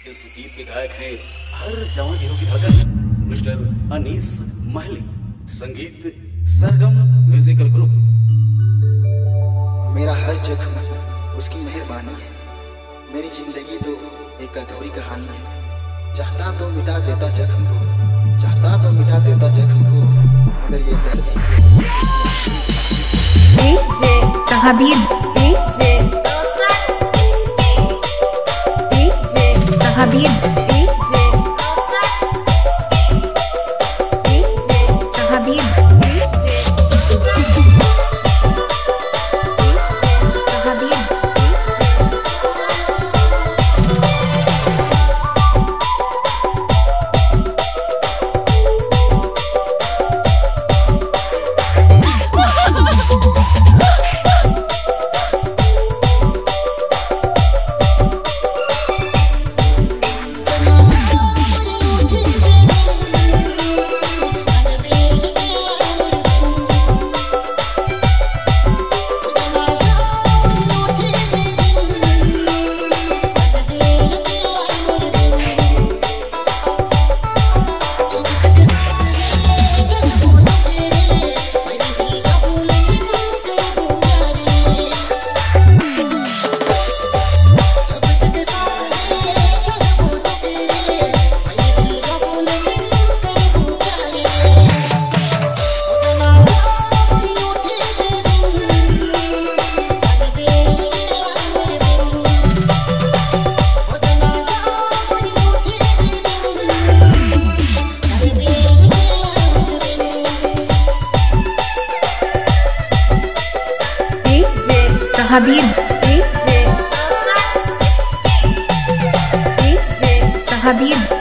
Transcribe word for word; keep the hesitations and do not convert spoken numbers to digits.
इस गीत के गायक हैं हर जवान हीरो की धड़कन मिस्टर अनीस महली। संगीत सरगम म्यूजिकल ग्रुप। मेरा हर जख्म उसकी मेहरबानी है, मेरी जिंदगी तो एक अधूरी कहानी है। चाहता तो मिटा देता जख्म को, चाहता तो मिटा देता जख्म को, मगर ये दर्द डीजे तहबीब डीजे डीजे तहबीब डीजे डीजे तहबीब डीजे तहबीब तहबीब डीजे डीजे तहबीब।